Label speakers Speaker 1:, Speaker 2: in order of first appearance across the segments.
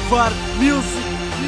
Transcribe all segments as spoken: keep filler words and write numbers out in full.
Speaker 1: товар Muzik.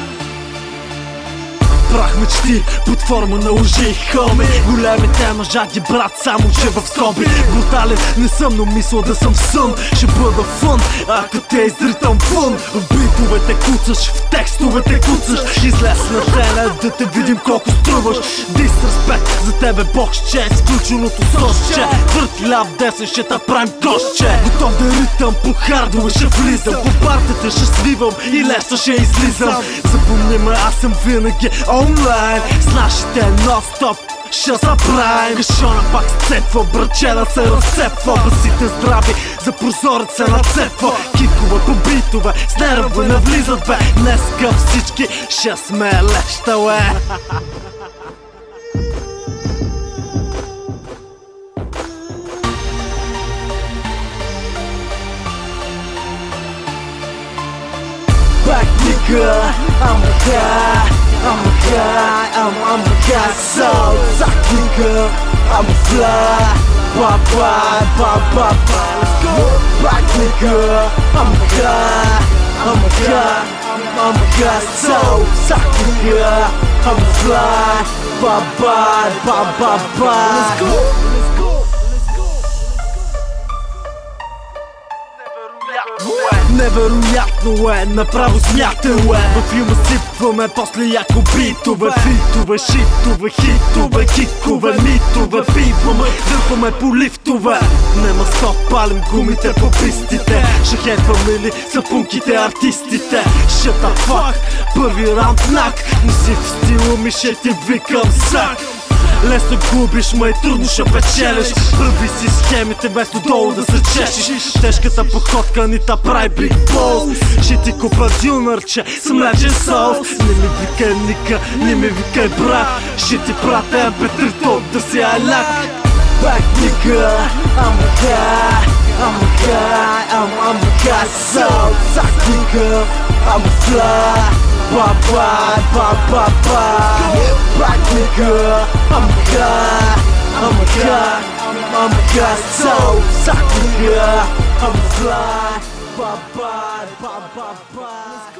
Speaker 1: Прах мечти под форма на лъжи и хълми. Големите мъжаки брат, само че в скоби. Брутален не съм, но мисля да съм сън. Ще бъда фън, ако те изритам вън. В битовете куцаш, в текстовете куцаш. Излез на теля да те видим колко струваш. Дисреспект за тебе боксче, изключеното сосче. Твърд ляв десен ще та правим кошче. Готов да ритам по хардове ще влизам. По партите ще свивам и лесно ще излизам. Запомни ме, аз съм винаги онлайн. С нашите нон-стоп ще заправим. Кашона пак сцепва, брачена се разцепва. Басите здрави, за прозорец се нацепва. Кикове по битове, с нервы навлизат бе. Днеска всички ще сме лещаве. Back nigga, I'm a guy, I'm a guy, I'm, I'm a guy, so suck nigga, I'm a fly, bye bye, bye bye bye, let's go. Back nigga, I'm a guy, I'm a guy, I'm a guy, so suck nigga, I'm a fly, bye bye, bye bye bye, let's go. Невероятно е, направо смятано е. В филма сипваме, после яко битове. Фитове, шитове, хитове, кикове, митове. Пиваме, дърпаме по лифтове. Нема стоп, палим гумите по пистите. Ще хейтваме ли сапунките артистите. Shut the fuck, първи раунд нак. Не си в стила ми, ще ти викам сак. Лесно губиш, ма и трудно ще печелиш. Прави си схемите, вместо долу да се чешиш. Тежката походка ни та прави биг болс. Ще ти купа дюнърче с млечен соус. Не ми викай ника, не ми викай брат. Ще ти пратя ем пи три ток да си аляк. Back nigga, I'm a guy, I'm a guy, I'm, I'm a guy, so suck nigga, I'm a fly. Bye bye, bye bye bye. Back nigga, I'm a guy, I'm a guy, I'm a guy, so suck nigga, I'm a fly. Bye bye, bye bye bye.